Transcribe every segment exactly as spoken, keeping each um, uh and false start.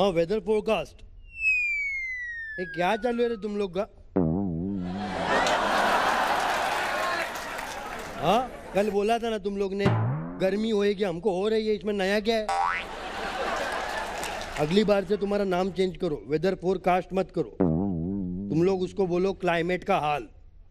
Now whether forecast. ये क्या चालू है रे तुम लोग का? हाँ, कल बोला था ना तुम लोग ने गर्मी होएगी, हमको हो रही है, इसमें नया क्या है? अगली बार से तुम्हारा नाम चेंज करो, वेदर फोरकास्ट मत करो, तुम लोग उसको बोलो क्लाइमेट का हाल।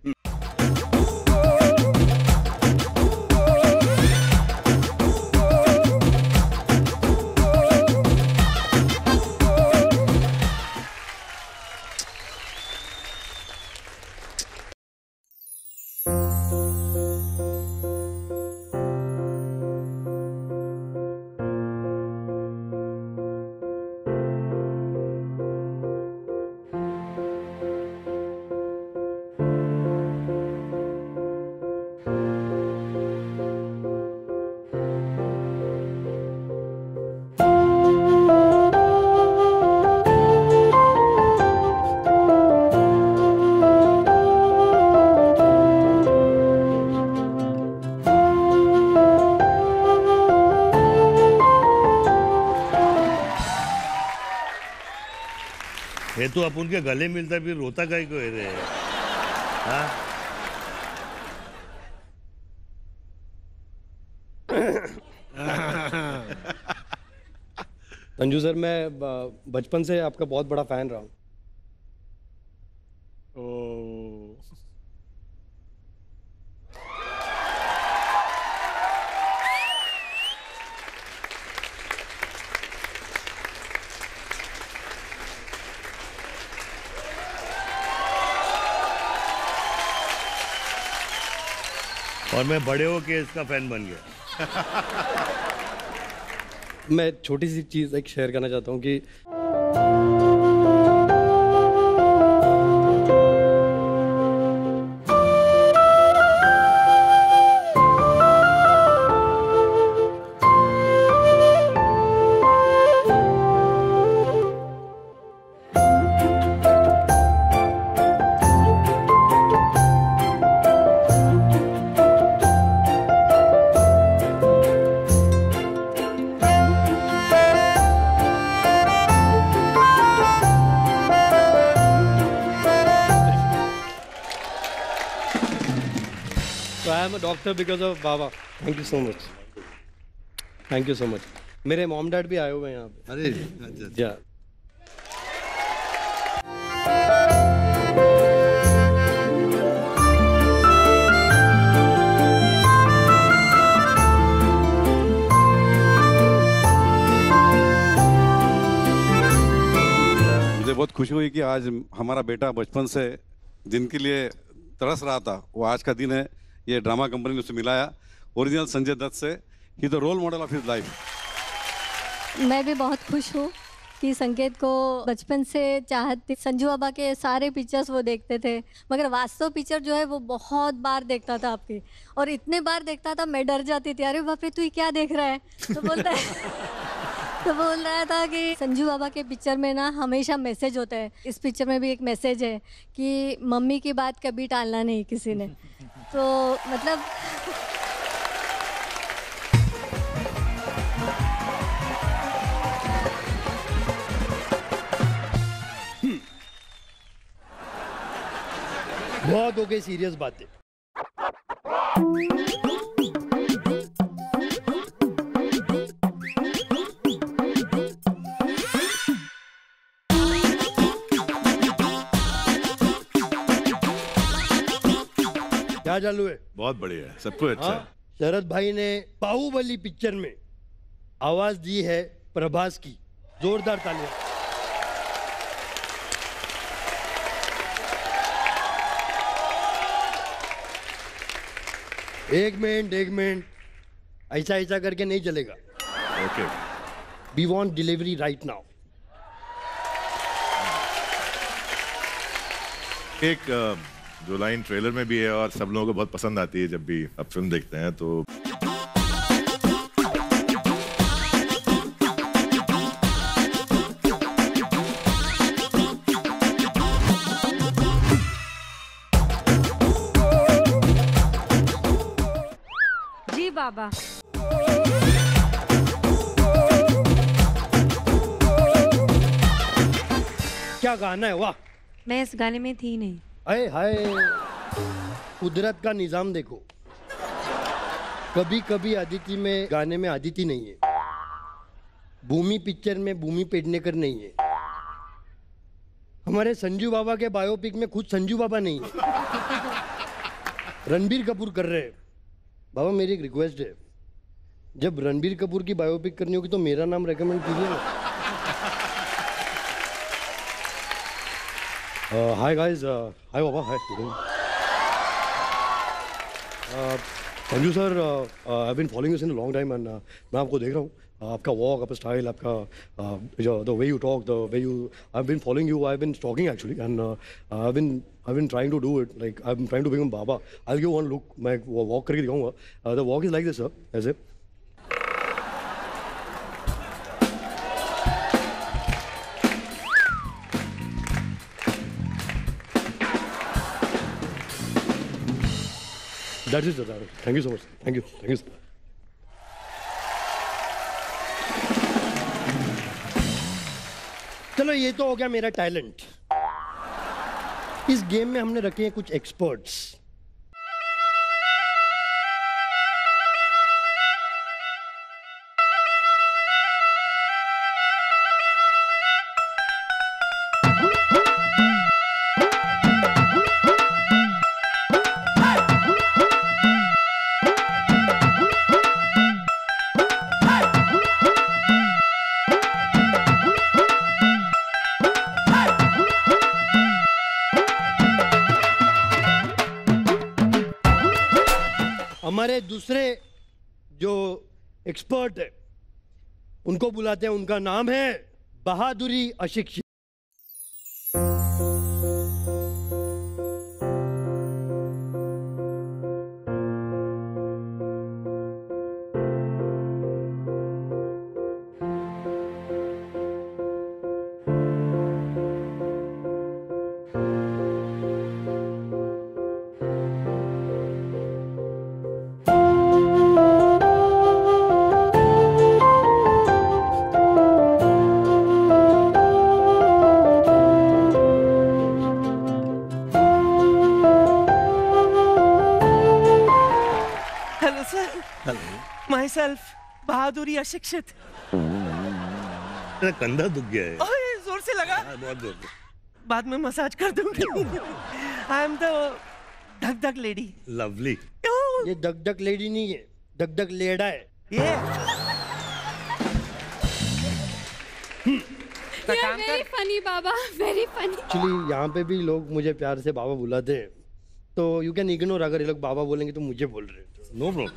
ये तो अपन के गले मिलता फिर रोता काहे को है रे? हाँ? संजू सर, मैं बचपन से आपका बहुत बड़ा फैन रहा हूँ। और मैं बड़े हो के इसका फैन बन गया। मैं छोटी सी चीज एक शेयर करना चाहता हूँ कि doctor because of Baba. Thank you so much, thank you so much. मेरे मॉम डैड भी आए हुए हैं यहाँ पे। अरे जा मुझे बहुत खुशी हुई कि आज हमारा बेटा बचपन से जिनके लिए तरस रहा था वो आज का दिन है। ये ड्रामा कंपनी ने उसे मिलाया ओरिजिनल संजय दत्त से। He the role model of his life. मैं भी बहुत खुश हूँ कि संकेत को बचपन से चाहती। संजू बाबा के सारे पिक्चर्स वो देखते थे, मगर वास्तव पिक्चर जो है वो बहुत बार देखता था आपकी, और इतने बार देखता था मैं डर जाती थी, अरे बाप रे तू क्या देख रहा है। तो बोलता है तो बोल रहा था कि संजू बाबा के पिक्चर में ना हमेशा मैसेज होता है। इस पिक्चर में भी एक मैसेज है कि मम्मी की बात कभी टालना नहीं किसी ने। तो मतलब बहुत हो गई सीरियस बातें। क्या चालू है? बहुत बढ़िया है, सब कुछ अच्छा है। शरद भाई ने बाहुबली पिक्चर में आवाज दी है प्रभास की। जोरदार तालियां। एक मिनट एक मिनट, ऐसा ऐसा करके नहीं चलेगा। Okay, we want delivery right now. एक जो लाइन ट्रेलर में भी है और सब लोगों को बहुत पसंद आती है जब भी आप फिल्म देखते हैं, तो जी बाबा। क्या गाना है, वाह। मैं इस गाने में थी नहीं। अरे हाय, कुदरत का निजाम देखो। कभी कभी अदिति में गाने में अदिति नहीं है, भूमि पिक्चर में भूमि पेडनेकर नहीं है, हमारे संजू बाबा के बायोपिक में खुद संजू बाबा नहीं है, रणबीर कपूर कर रहे हैं। बाबा मेरी एक रिक्वेस्ट है, जब रणबीर कपूर की बायोपिक करनी होगी तो मेरा नाम रेकमेंड कीजिए ना। Hi guys, hi Baba, hi Sanju sir, I have been following you in a long time and मैं आपको देख रहा हूँ, uh, आपका वॉक, आपका स्टाइल, आपका the way you talk, the way you, I have been following you, I have been stalking actually and I have been I have been trying to do it, like I am trying to become Baba. I will give one look, मैं walk करके दिखाऊंगा। The walk is like this sir, ऐसे That's it, sir. Thank you so much. Thank you. Thank you, sir. चलो ये तो हो गया मेरा टैलेंट। इस गेम में हमने रखे हैं कुछ एक्सपर्ट्स। हमारे दूसरे जो एक्सपर्ट है उनको बुलाते हैं, उनका नाम है बहादुरी अशिक्षित। Myself, बहादुरी अशिक्षित। मेरा कंधा दुख गया है। ओए, जोर से लगा। हाँ, बहुत जोर से। बाद में मसाज कर दूंगी। I am the धक धक लेडी। लवली। ये धक धक लेडी नहीं है, धक धक लेडा है। ये very funny Baba, very funny. Actually यहाँ पे भी लोग मुझे प्यार से बाबा बुलाते हैं, तो यू कैन इग्नोर। अगर ये लोग बाबा बोलेंगे तो मुझे बोल रहे हैं, नो प्रॉब्लम।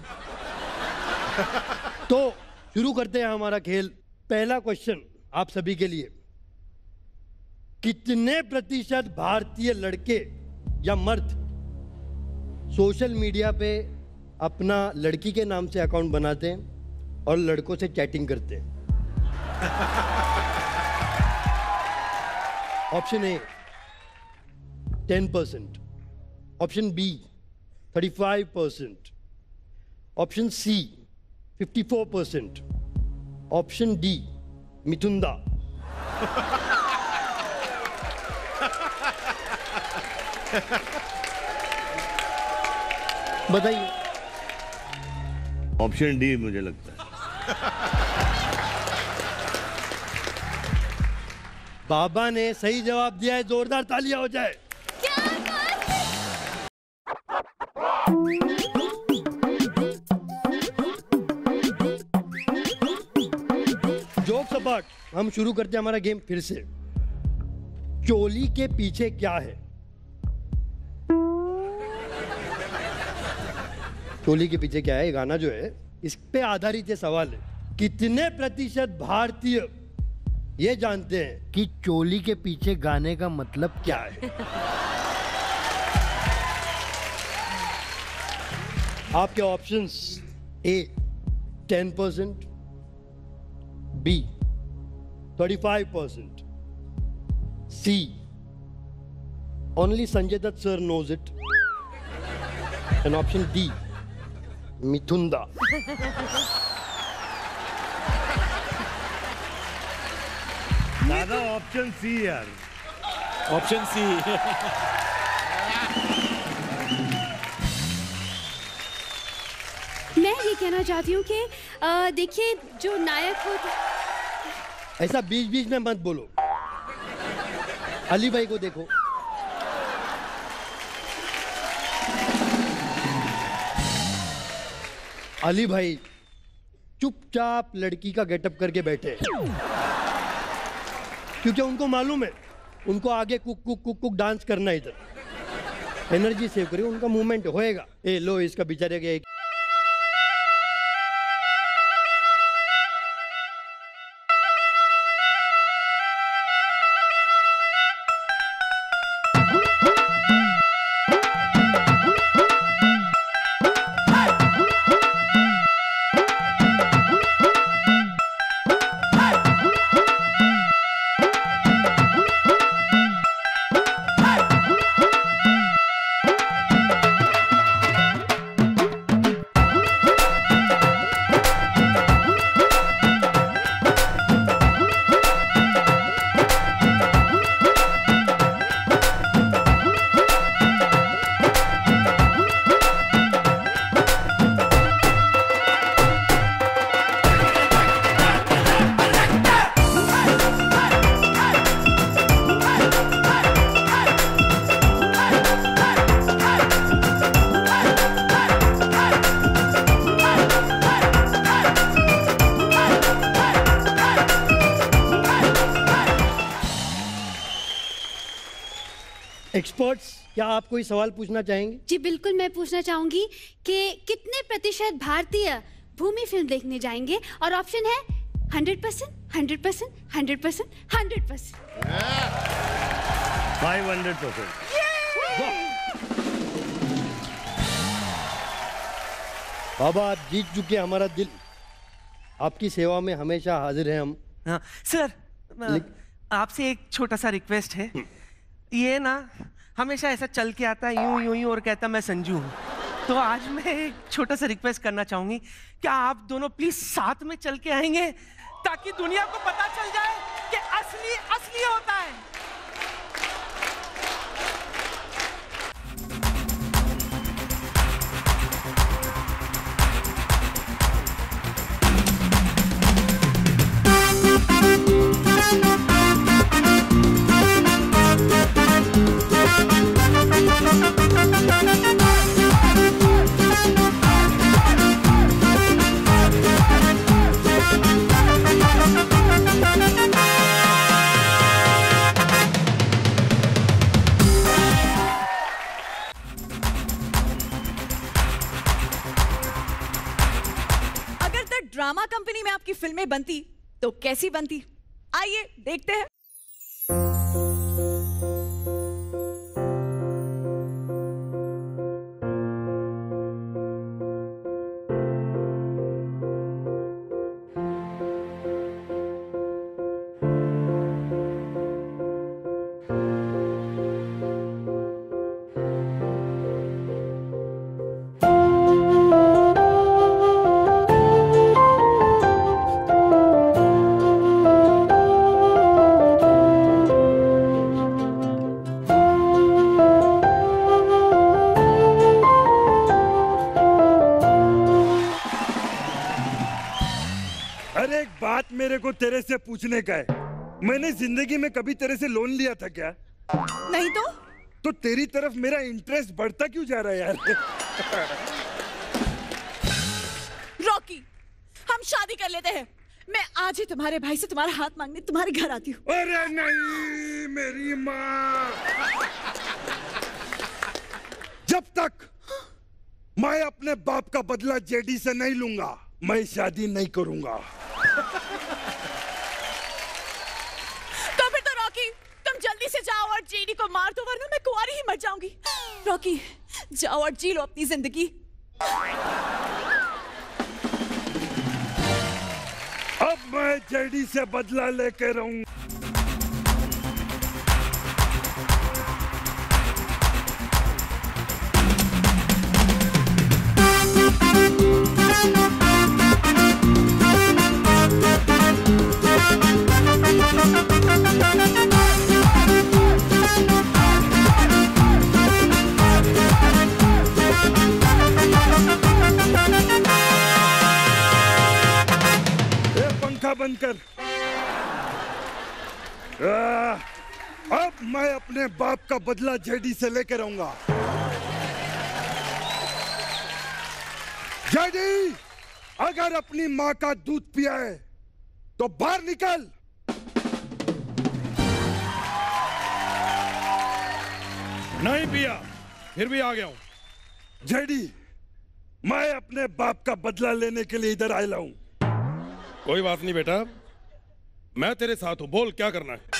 तो शुरू करते हैं हमारा खेल। पहला क्वेश्चन आप सभी के लिए, कितने प्रतिशत भारतीय लड़के या मर्द सोशल मीडिया पे अपना लड़की के नाम से अकाउंट बनाते हैं और लड़कों से चैटिंग करते हैं? Option A ten percent, option B thirty five percent, option C fifty four percent, option D Mithun da. बताइए। ऑप्शन डी मुझे लगता है। बाबा ने सही जवाब दिया है, जोरदार तालियां हो जाए। जोक्स अपार्ट, हम शुरू करते हैं हमारा गेम फिर से। चोली के पीछे क्या है? चोली के पीछे क्या है, ये गाना जो है इस पे आधारित ये सवाल है। कितने प्रतिशत भारतीय ये जानते हैं कि चोली के पीछे गाने का मतलब क्या है? आपके options: A ten percent, B thirty five percent, C only Sanjay Dutt sir knows it, and option D Mithun da. Dada option C यार। Option C. मैं ये कहना चाहती हूँ कि अ, देखिए जो नायक हो, ऐसा बीच बीच में मत बोलो। अली भाई को देखो, अली भाई चुपचाप लड़की का गेटअप करके बैठे, क्योंकि उनको मालूम है उनको आगे कुक कुक कुक कुक डांस करना है। इधर एनर्जी सेव करिए, उनका मूवमेंट होएगा। ए लो, इसका बेचारे के एक एक्सपर्ट्स, क्या आप कोई सवाल पूछना चाहेंगे? जी बिल्कुल, मैं पूछना चाहूंगी कि कितने प्रतिशत भारतीय भूमि फिल्म देखने जाएंगे? और ऑप्शन है hundred percent, hundred percent, hundred percent, hundred percent, five hundred percent. Baba, आप जीत चुके हमारा दिल। आपकी सेवा में हमेशा हाजिर हैं हम। हाँ, सर आपसे एक छोटा सा रिक्वेस्ट है। ये ना हमेशा ऐसा चल के आता है यूं यूं यूं और कहता मैं संजू हूँ। तो आज मैं एक छोटा सा रिक्वेस्ट करना चाहूंगी, क्या आप दोनों प्लीज साथ में चल के आएंगे ताकि दुनिया को पता चल जाए कि असली असली होता है। ड्रामा कंपनी में आपकी फिल्में बनती तो कैसी बनती? आइए देखते हैं। मेरे को तेरे से पूछने का है, मैंने जिंदगी में कभी तेरे से लोन लिया था क्या? नहीं तो तो तेरी तरफ मेरा इंटरेस्ट बढ़ता क्यों जा रहा है यार? रॉकी, हम शादी कर लेते हैं। मैं आज ही तुम्हारे भाई से तुम्हारा हाथ मांगने तुम्हारे घर आती हूँ। अरे नहीं मेरी माँ, जब तक मैं अपने बाप का बदला जेडी से नहीं लूंगा मैं शादी नहीं करूंगा। तो फिर तो रॉकी तुम जल्दी से जाओ और जेडी को मार दो, वरना मैं कुंवारी ही मर जाऊंगी। रॉकी जाओ और जी लो अपनी जिंदगी। अब मैं जेडी से बदला लेके रहूंगा। मैं अपने बाप का बदला जेडी से लेकर आऊंगा। जेडी, अगर अपनी माँ का दूध पिया है तो बाहर निकल। नहीं पिया, फिर भी आ गया हूं। जेडी, मैं अपने बाप का बदला लेने के लिए इधर आया हूं। कोई बात नहीं बेटा, मैं तेरे साथ हूं। बोल क्या करना है?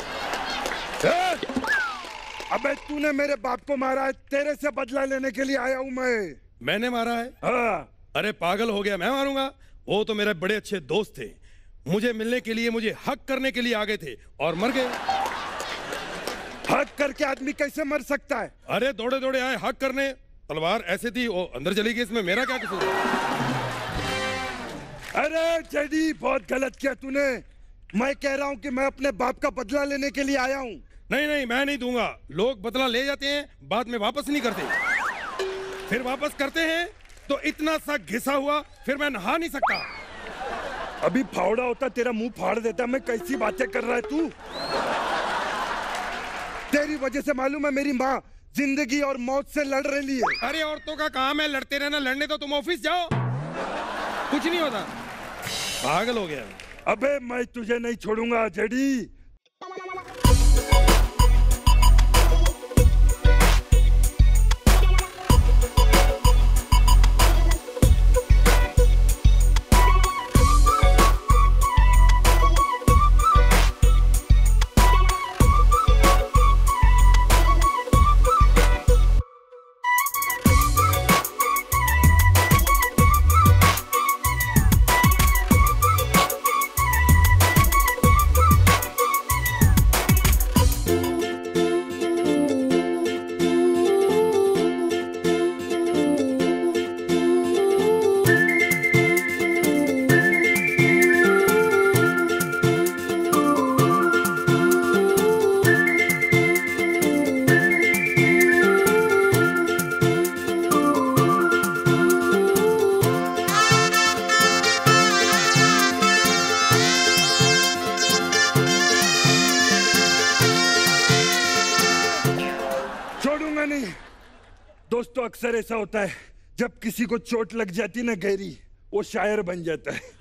अबे तूने मेरे बाप को मारा है, तेरे से बदला लेने के लिए आया हूं मैं। मैंने मारा है? हाँ। अरे पागल हो गया, मैं मारूंगा? वो तो मेरे बड़े अच्छे दोस्त थे, मुझे मिलने के लिए, मुझे हक करने के लिए आ गए थे और मर गए। हक करके आदमी कैसे मर सकता है? अरे दौड़े दौड़े आए हक करने, तलवार ऐसे थी वो अंदर चली गई, इसमें मेरा क्या कसूर? अरे जेडी, बहुत गलत किया तूने। मैं कह रहा हूं कि मैं अपने बाप का बदला लेने के लिए आया हूं। नहीं नहीं, मैं नहीं दूंगा। लोग बदला ले जाते हैं, बाद में वापस नहीं करते। फिर वापस करते हैं तो इतना सा घिसा हुआ, फिर मैं नहा नहीं सकता। अभी फावड़ा होता तेरा मुंह फाड़ देता। मैं कैसी बातें कर रहा है तू? तेरी वजह से मालूम है मेरी माँ जिंदगी और मौत से लड़ रही है। अरे औरतों का काम है लड़ते रहना, लड़ने तो तुम ऑफिस जाओ, कुछ नहीं होता। पागल हो गया। अबे मैं तुझे नहीं छोड़ूंगा जेडी। दोस्तों, अक्सर ऐसा होता है जब किसी को चोट लग जाती ना गहरी, वो शायर बन जाता है।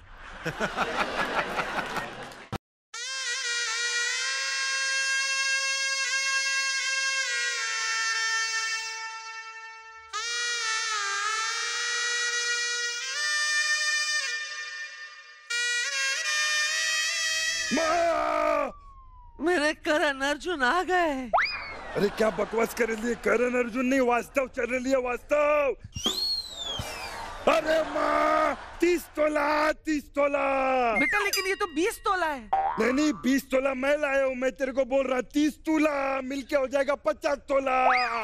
मेरे करण अर्जुन आ गए। अरे क्या बकवास कर रही है? करण अर्जुन नहीं, वास्तव चल रही है, वास्तव। अरे माँ, तीस तोला, तीस तोला। बेटा लेकिन ये तो बीस तोला है। नहीं नहीं, बीस तोला मैं लाया हूँ। मैं तेरे को बोल रहा तीस तोला मिलके हो जाएगा पचास तोला।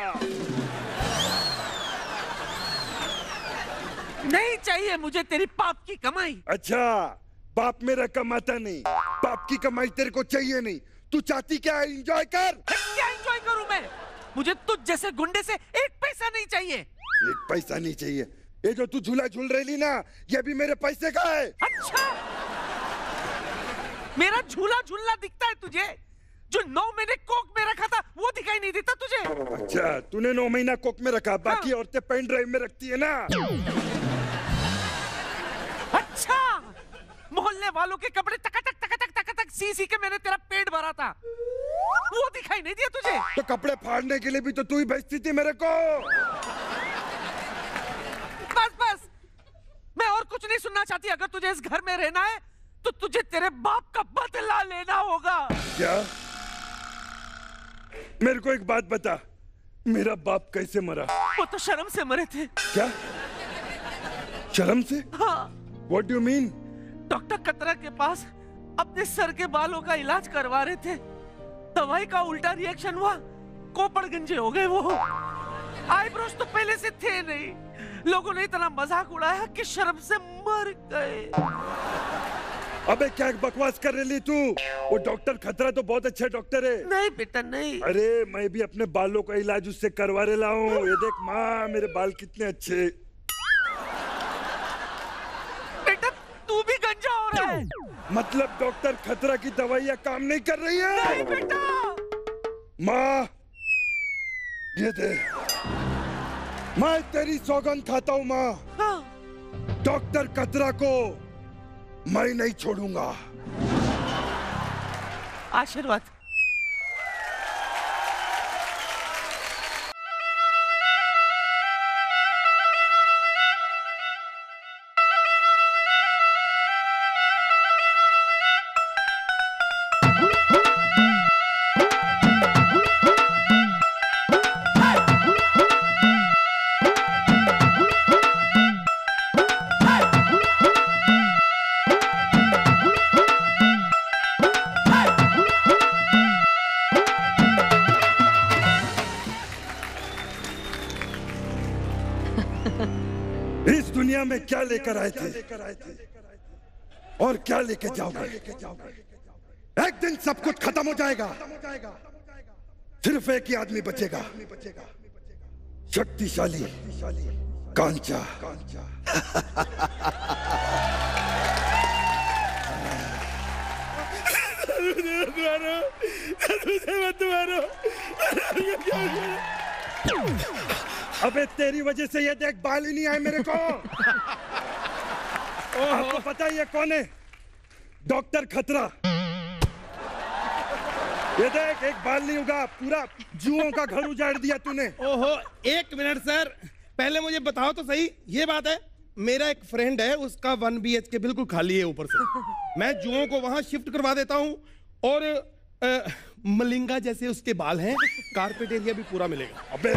नहीं चाहिए मुझे तेरी पाप की कमाई। अच्छा, बाप मेरा कमाता नहीं, बाप की कमाई तेरे को चाहिए नहीं। तू चाहती क्या है? एंजॉय कर। क्या एंजॉय करूं मैं? मुझे तुझ जैसे गुंडे से एक पैसा नहीं चाहिए। एक पैसा नहीं चाहिए? ये जो तू झूला झूल रही ना, ये भी मेरे पैसे का है। अच्छा, मेरा झूला झूलना दिखता है तुझे? जो नौ महीने कोक में रखा था वो दिखाई नहीं देता तुझे? अच्छा, तूने नौ महीना कोक में रखा, बाकी हाँ। औरतें पेन ड्राइव में रखती है ना। अच्छा, मोहल्ले वालों के कपड़े टकाटक टकाटक टकाटक सी सी के मैंने तेरा पेट भरा था, वो दिखाई नहीं दिया तुझे? तो कपड़े फाड़ने के लिए भी तो तू ही भेजती थी मेरे को। बस बस, मैं और कुछ नहीं सुनना चाहती। अगर तुझे इस घर में रहना है तो तुझे तेरे बाप का बदला लेना होगा। क्या? मेरे को एक बात बता, मेरा बाप कैसे मरा? वो तो शर्म से मरे थे। क्या? शर्म से? हाँ। What do you mean? Doctor कतरा के पास अपने सर के बालों का इलाज करवा रहे थे, दवाई का उल्टा रिएक्शन हुआ, कोपड़ गंजे हो गए वो। आईब्रोज तो पहले से थे नहीं, लोगों ने इतना मजाक उड़ाया कि शर्म से मर गए। अबे क्या बकवास कर रही तू? वो डॉक्टर खतरा तो बहुत अच्छा डॉक्टर है। नहीं बेटा नहीं। अरे मैं भी अपने बालों का इलाज उससे करवा रहा हूँ। ये देख माँ, मेरे बाल कितने अच्छे। बेटा तू भी गंजा हो रहा है। मतलब डॉक्टर खतरा की दवाइयाँ काम नहीं कर रही है? नहीं बेटा, माँ, ये दे। मैं तेरी सौगंध खाता हूँ माँ। हाँ। डॉक्टर कतरा को मैं नहीं छोड़ूंगा। आशीर्वाद। इस दुनिया में क्या लेकर आए थे और क्या लेके जाओगे? एक दिन सब कुछ खत्म हो जाएगा, सिर्फ एक ही आदमी बचेगा, शक्तिशाली कांचा। अबे तेरी वजह से ये देख बाल ही नहीं आए मेरे को। आपको पता है ये कौन है? डॉक्टर खतरा। ये देख एक बाल नहीं होगा, पूरा जुओं का घर उजाड़ दिया तूने। ओहो, एक मिनट सर, पहले मुझे बताओ तो सही। ये बात है, मेरा एक फ्रेंड है, उसका वन बी एच के बिल्कुल खाली है ऊपर से। मैं जुओं को वहां शिफ्ट करवा देता हूँ और आ, मलिंगा जैसे उसके बाल हैं, कारपेट एरिया भी पूरा मिलेगा। अबे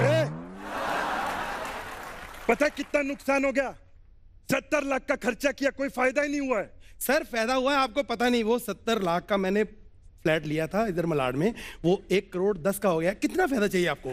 पता है कितना नुकसान हो गया? सत्तर लाख का खर्चा किया, कोई फायदा ही नहीं हुआ है। सर फायदा हुआ है, आपको पता नहीं। वो सत्तर लाख का मैंने फ्लैट लिया था इधर मलाड में, वो एक करोड़ दस का हो गया। कितना फायदा चाहिए आपको?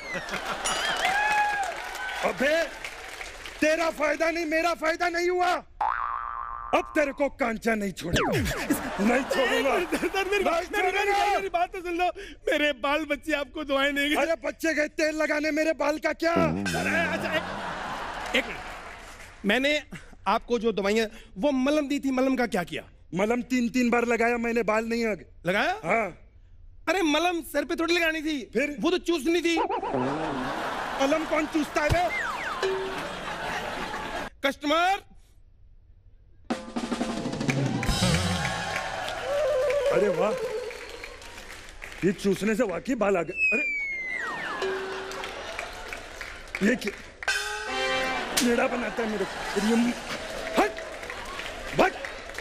अबे तेरा फायदा नहीं, मेरा फायदा नहीं हुआ। अब तेरे को कांचा नहीं छोड़ेगा। नहीं छोड़ूंगा। सर मेरी बात, मेरी, मेरी, मेरी बात तो सुन लो। मेरे बाल बच्चे आपको दुआएं देंगे। अरे बच्चे गए तेल लगाने, मेरे बाल का क्या? अच्छा एक, एक मिनट, मैंने आपको जो दवाइयां, वो मलम दी थी, मलम का क्या किया? मलम तीन तीन बार लगाया मैंने, बाल नहीं आ गए। लगाया? हाँ। अरे मलम सर पे थोड़ी लगानी थी, फिर वो तो चूसनी थी। मलम कौन चूसता है? कस्टमर। अरे वाह, ये चूसने से वाकई बाल आ गए। अरे ये क्या येड़ा बनाता है मेरे को? हट हट,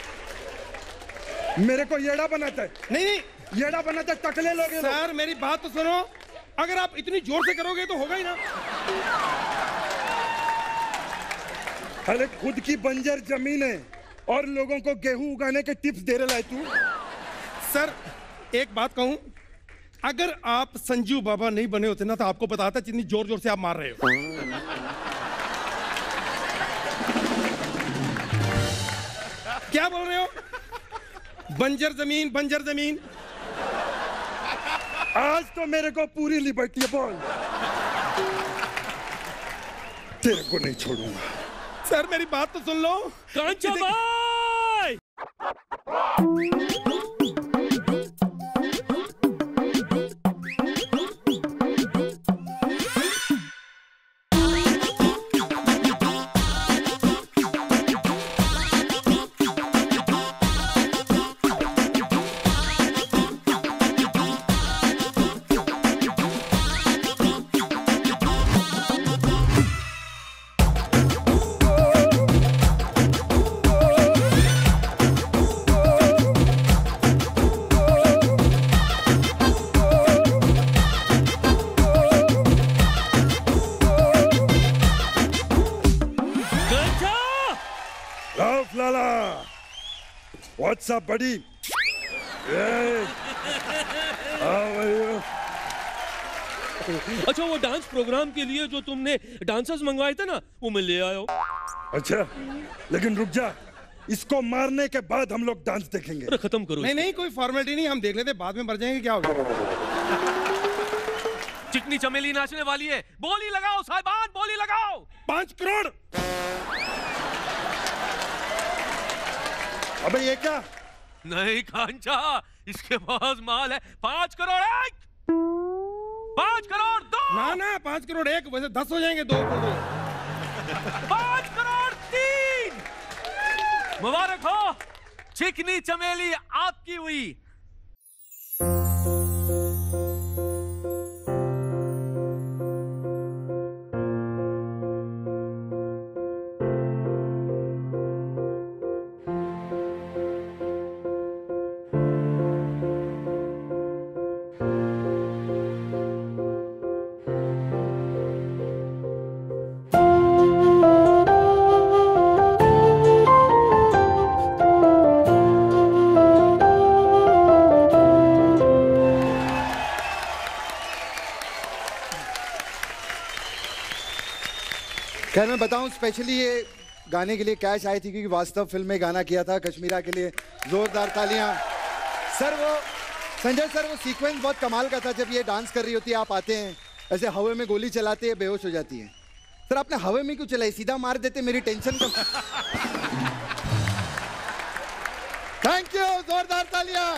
मेरे को येड़ा बनाता है। नहीं नहीं, येड़ा बनाता है, टकले लोग। सर मेरी बात तो सुनो, अगर आप इतनी जोर से करोगे तो होगा ही ना। अरे खुद की बंजर जमीन है और लोगों को गेहूं उगाने के टिप्स दे रहा है तू। सर एक बात कहूं, अगर आप संजू बाबा नहीं बने होते ना तो आपको बताता जितनी जोर जोर से आप मार रहे हो। क्या बोल रहे हो? बंजर जमीन, बंजर जमीन। आज तो मेरे को पूरी लिबर्टी है, बोल। तेरे को नहीं छोड़ूंगा। सर मेरी बात तो सुन लो। कांचा भाई, What's up, buddy? Hey. How are you? अच्छा, वो डांस प्रोग्राम के लिए जो तुमने डांसर्स मंगवाए थे ना, वो मैं ले आया हूँ। अच्छा, लेकिन रुक जा, इसको मारने के बाद हम लोग डांस देखेंगे। अरे खत्म करो। नहीं नहीं, कोई फॉर्मेलिटी नहीं, हम देख लेते, बाद में मर जाएंगे। क्या होगा? चिकनी चमेली नाचने वाली है, बोली लगाओ साहिबान, बोली लगाओ। पांच करोड़। अबे ये क्या? नहीं कांचा, इसके पास माल है। पांच करोड़। पांच करोड़ दो। ना ना पांच करोड़ एक, वैसे दस हो जाएंगे, दो करोड़। पांच करोड़ तीन। मुबारक हो, चिकनी चमेली आपकी हुई। खैर मैं बताऊं, स्पेशली ये गाने के लिए कैश आई थी क्योंकि वास्तव फिल्म में गाना किया था कश्मीरा के लिए। जोरदार तालियां। सर वो संजय सर वो सीक्वेंस बहुत कमाल का था। जब ये डांस कर रही होती है, आप आते हैं ऐसे हवा में गोली चलाते हैं, बेहोश हो जाती है। सर आपने हवा में क्यों चलाई, सीधा मार देते, मेरी टेंशन कम। थैंक यू, जोरदार तालियां।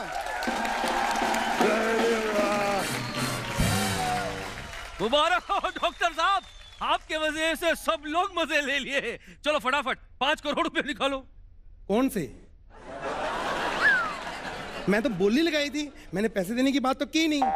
मुबारक हो डॉक्टर साहब, आपके वजह से सब लोग मजे ले लिए। चलो फटाफट पांच करोड़ रुपए निकालो। कौन से? मैं तो बोली लगाई थी, मैंने पैसे देने की बात तो की नहीं।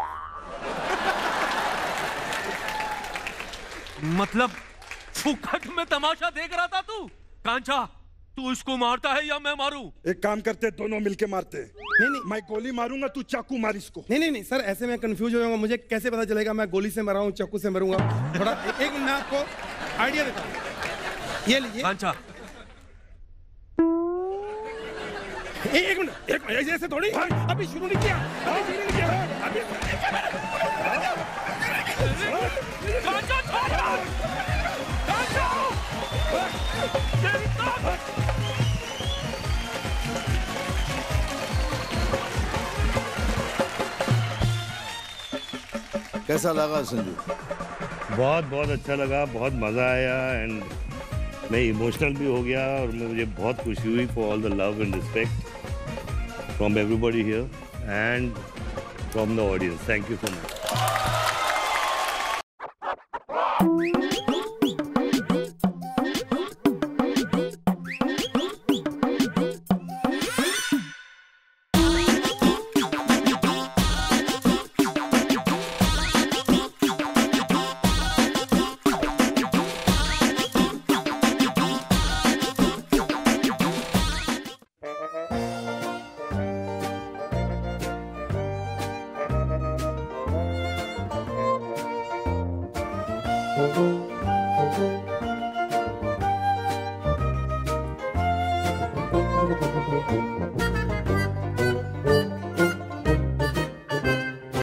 मतलब फुकट में तमाशा देख रहा था तू? कांचा, तू इसको मारता है या मैं मारूं? एक काम करते, दोनों मिलके मारते। नहीं नहीं, मैं गोली मारूंगा, तू चाकू मार इसको। नहीं नहीं नहीं सर, ऐसे मैं कंफ्यूज हो जाऊंगा। मुझे कैसे पता चलेगा मैं गोली से मरा हूं, चाकू से मरूंगा? थोड़ा एक मिनट, मैं आपको आइडिया देता हूं। ये लीजिए। कांचा, एक मिनट, एक मिनट, ऐसे थोड़ी, अभी शुरू नहीं किया, अभी शुरू नहीं किया, अभी कांचा छोड़, कांचा, कैसा लगा संजू? बहुत बहुत अच्छा लगा, बहुत मज़ा आया एंड मैं इमोशनल भी हो गया और मुझे बहुत खुशी हुई for all the love and respect from everybody here and from the audience. Thank you so much. Oh